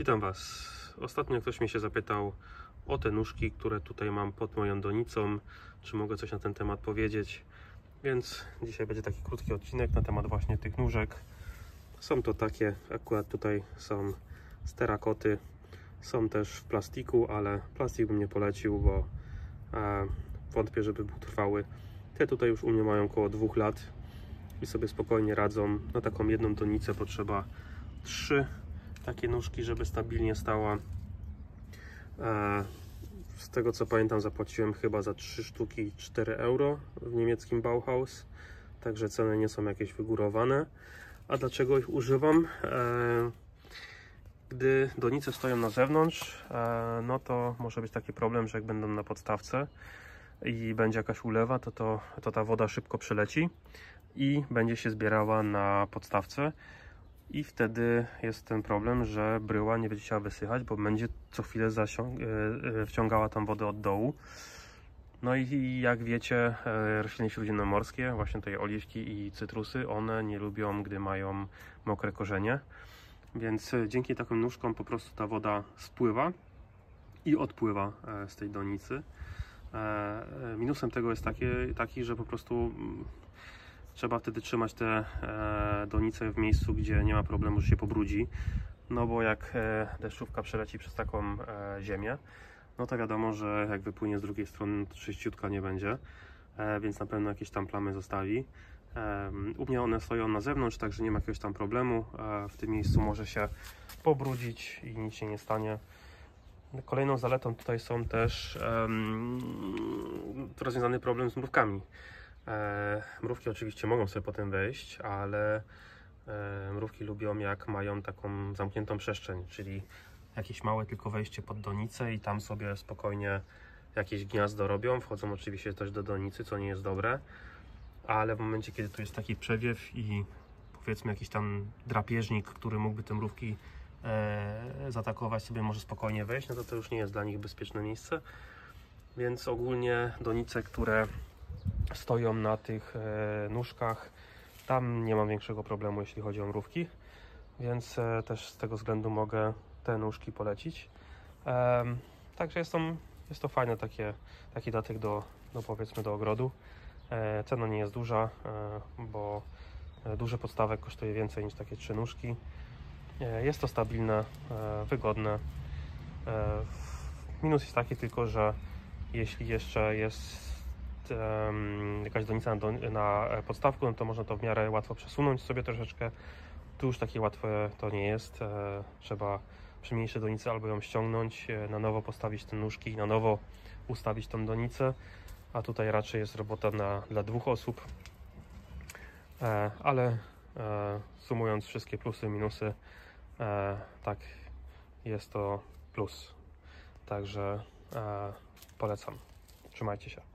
Witam Was. Ostatnio ktoś mnie się zapytał o te nóżki, które tutaj mam pod moją donicą, czy mogę coś na ten temat powiedzieć, więc dzisiaj będzie taki krótki odcinek na temat właśnie tych nóżek. Są to takie, akurat tutaj są z terakoty, są też w plastiku, ale plastik bym nie polecił, bo wątpię, żeby był trwały. Te tutaj już u mnie mają około 2 lat i sobie spokojnie radzą. Na taką jedną donicę potrzeba 3 takie nóżki, żeby stabilnie stała. Z tego co pamiętam, zapłaciłem chyba za 3 sztuki 4 euro w niemieckim Bauhaus, także ceny nie są jakieś wygórowane. A dlaczego ich używam? Gdy donice stoją na zewnątrz, no to może być taki problem, że jak będą na podstawce i będzie jakaś ulewa, to ta woda szybko przeleci i będzie się zbierała na podstawce. I wtedy jest ten problem, że bryła nie będzie chciała wysychać, bo będzie co chwilę wciągała tam wodę od dołu. No i jak wiecie, rośliny śródziemnomorskie, właśnie tutaj oliwki i cytrusy, one nie lubią, gdy mają mokre korzenie. Więc dzięki takim nóżkom po prostu ta woda spływa i odpływa z tej donicy. Minusem tego jest taki, że po prostu trzeba wtedy trzymać te donice w miejscu, gdzie nie ma problemu, że się pobrudzi. No bo jak deszczówka przeleci przez taką ziemię, no to wiadomo, że jak wypłynie z drugiej strony, to czyściutka nie będzie, więc na pewno jakieś tam plamy zostawi. U mnie one stoją na zewnątrz, także nie ma jakiegoś tam problemu. W tym miejscu może się pobrudzić i nic się nie stanie. Kolejną zaletą tutaj są też rozwiązany problem z mrówkami. Mrówki oczywiście mogą sobie potem wejść, ale mrówki lubią, jak mają taką zamkniętą przestrzeń, czyli jakieś małe tylko wejście pod donicę i tam sobie spokojnie jakieś gniazdo robią. Wchodzą oczywiście też do donicy, co nie jest dobre, ale w momencie, kiedy tu jest taki przewiew i powiedzmy jakiś tam drapieżnik, który mógłby te mrówki zaatakować, sobie może spokojnie wejść, no to już nie jest dla nich bezpieczne miejsce. Więc ogólnie donice, które stoją na tych nóżkach, tam nie mam większego problemu, jeśli chodzi o mrówki, więc też z tego względu mogę te nóżki polecić. Także jest to fajny taki datek powiedzmy do ogrodu. Cena nie jest duża, bo duży podstawek kosztuje więcej niż takie 3 nóżki. Jest to stabilne, wygodne. Minus jest taki tylko, że jeśli jeszcze jest jakaś donica na podstawku, no to można to w miarę łatwo przesunąć sobie troszeczkę. Tu już takie łatwe to nie jest. Trzeba przy mniejszej donicy albo ją ściągnąć, na nowo postawić te nóżki, na nowo ustawić tą donicę, a tutaj raczej jest robota dla 2 osób. Ale sumując wszystkie plusy, minusy, tak, jest to plus. Także polecam. Trzymajcie się.